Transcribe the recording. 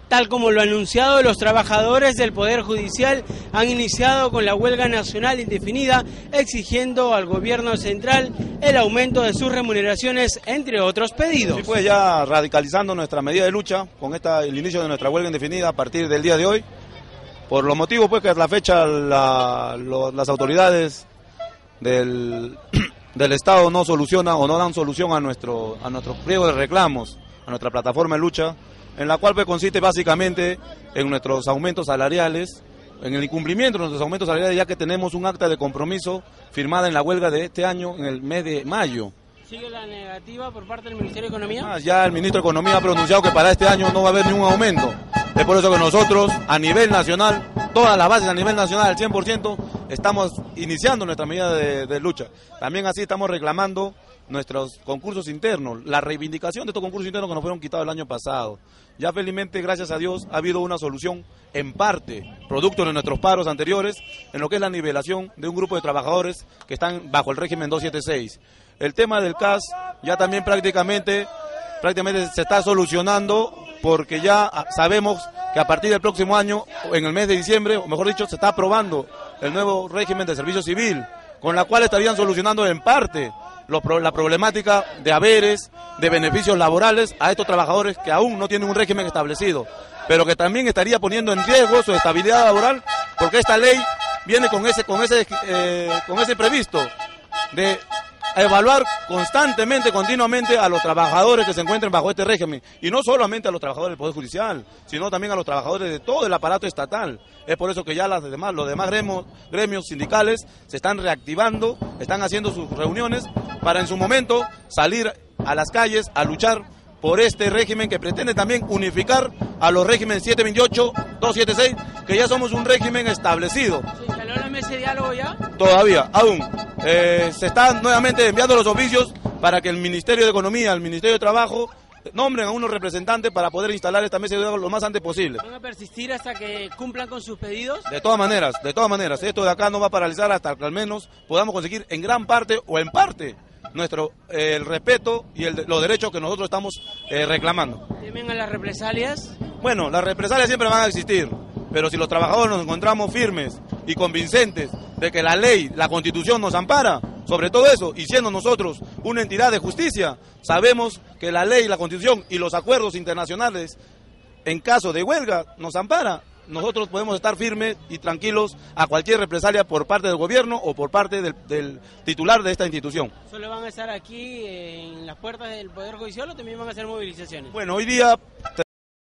Tal como lo anunciado, los trabajadores del Poder Judicial han iniciado con la huelga nacional indefinida, exigiendo al gobierno central el aumento de sus remuneraciones, entre otros pedidos. Sí, pues ya radicalizando nuestra medida de lucha con el inicio de nuestra huelga indefinida a partir del día de hoy, por los motivos pues que a la fecha las autoridades del Estado no solucionan o no dan solución a nuestro pliego de reclamos, a nuestra plataforma de lucha, en la cual pues consiste básicamente en nuestros aumentos salariales, en el incumplimiento de nuestros aumentos salariales, ya que tenemos un acta de compromiso firmada en la huelga de este año, en el mes de mayo. ¿Sigue la negativa por parte del Ministerio de Economía? Ya el Ministro de Economía ha pronunciado que para este año no va a haber ningún aumento. Es por eso que nosotros, a nivel nacional, todas las bases a nivel nacional, al 100%, estamos iniciando nuestra medida de lucha. También así estamos reclamando nuestros concursos internos, la reivindicación de estos concursos internos que nos fueron quitados el año pasado. Ya felizmente, gracias a Dios, ha habido una solución en parte, producto de nuestros paros anteriores, en lo que es la nivelación de un grupo de trabajadores que están bajo el régimen 276. El tema del CAS ya también prácticamente se está solucionando, porque ya sabemos que a partir del próximo año, en el mes de diciembre, o mejor dicho, se está aprobando el nuevo régimen de servicio civil, con la cual estarían solucionando en parte la problemática de haberes, de beneficios laborales a estos trabajadores que aún no tienen un régimen establecido, pero que también estaría poniendo en riesgo su estabilidad laboral, porque esta ley viene con ese previsto de evaluar constantemente, continuamente a los trabajadores que se encuentren bajo este régimen, y no solamente a los trabajadores del Poder Judicial, sino también a los trabajadores de todo el aparato estatal. Es por eso que ya los demás gremios sindicales se están reactivando, están haciendo sus reuniones para en su momento salir a las calles a luchar por este régimen que pretende también unificar a los regímenes 728, 276, que ya somos un régimen establecido. ¿Se instaló la mesa de diálogo ya? Todavía, aún. Se están nuevamente enviando los oficios para que el Ministerio de Economía, el Ministerio de Trabajo, nombren a unos representantes para poder instalar esta mesa de diálogo lo más antes posible. ¿Van a persistir hasta que cumplan con sus pedidos? De todas maneras, esto de acá no va a paralizar hasta que al menos podamos conseguir en gran parte o en parte el respeto y los derechos que nosotros estamos reclamando. ¿Temen a las represalias? Bueno, las represalias siempre van a existir, pero si los trabajadores nos encontramos firmes y convincentes de que la ley, la Constitución nos ampara, sobre todo eso, y siendo nosotros una entidad de justicia, sabemos que la ley, la Constitución y los acuerdos internacionales, en caso de huelga, nos ampara. Nosotros podemos estar firmes y tranquilos a cualquier represalia por parte del gobierno o por parte del titular de esta institución. ¿Solo van a estar aquí en las puertas del Poder Judicial o también van a hacer movilizaciones? Bueno, hoy día